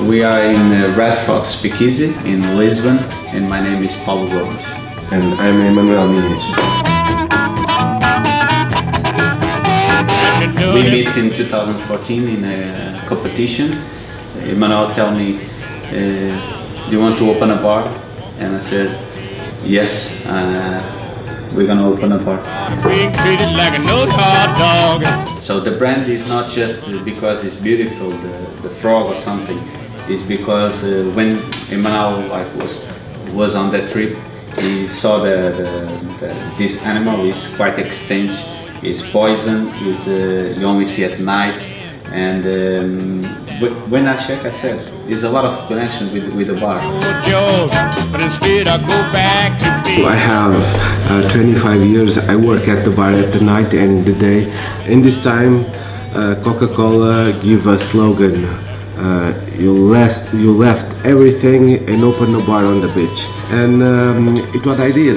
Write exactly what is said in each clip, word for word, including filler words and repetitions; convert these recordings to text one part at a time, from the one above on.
We are in uh, Red Frog Speakeasy in Lisbon, and my name is Paulo Gomes. And I'm Emmanuel Nunes. We met in two thousand fourteen in a competition. Emmanuel told me, uh, do you want to open a bar? And I said, yes, uh, we're gonna open a bar. Being treated like a no-hard dog. So the brand is not just because it's beautiful, the, the frog or something. It's because uh, when Emmanuel like, was, was on that trip, he saw the, the, the, this animal is quite extinct. It's poison, it's, uh, you only see at night. And um, when I check, I said, there's a lot of connection with, with the bar. But instead I go back to I have uh, twenty-five years. I work at the bar at the night and the day. In this time, uh, Coca-Cola give a slogan. Uh, you, left, you left everything and open a bar on the beach. And um, it what I did.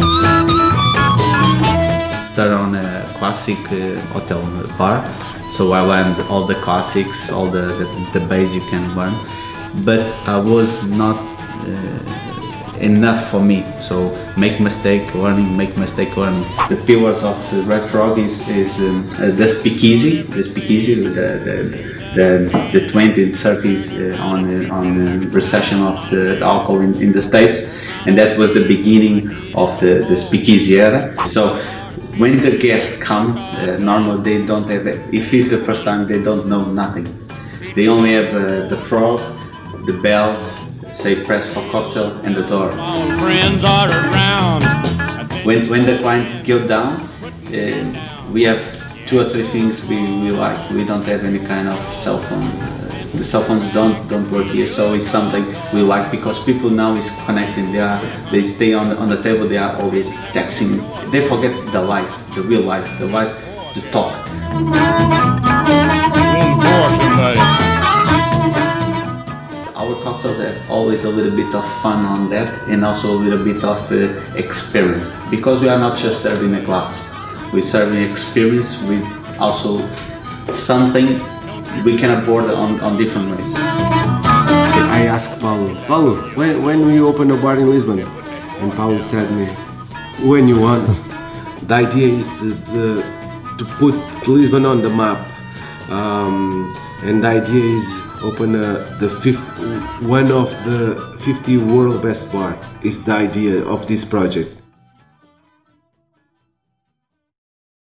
Started on a classic uh, hotel bar. So I learned all the classics, all the, the, the base you can learn, but I was not uh, enough for me. So make mistake learning, make mistake learning. The pillars of the Red Frog is, is um, uh, the speakeasy, the speakeasy, the, the, the, the twenties, thirties uh, on, the, on the recession of the alcohol in, in the States, and that was the beginning of the, the speakeasy era. So when the guests come, uh, normally they don't have, if it's the first time, they don't know nothing. They only have uh, the frog, the bell, say press for cocktail, and the door. friends are around. When, when the client go down, uh, we have two or three things we, we like. We don't have any kind of cell phone. Uh, the cell phones don't don't work here, so it's something we like because people now is connecting. They are they stay on the, on the table. They are always texting. They forget the life, the real life, the life to talk. Our cocktails have always a little bit of fun on that, and also a little bit of uh, experience, because we are not just serving a glass. We're serving experience with also something we can abord on, on different ways. I asked Paulo, Paulo, when, when will you open a bar in Lisbon? And Paulo said me, when you want. The idea is the, the, to put Lisbon on the map. Um, and the idea is open a, the fifth, one of the fifty world best bar is the idea of this project.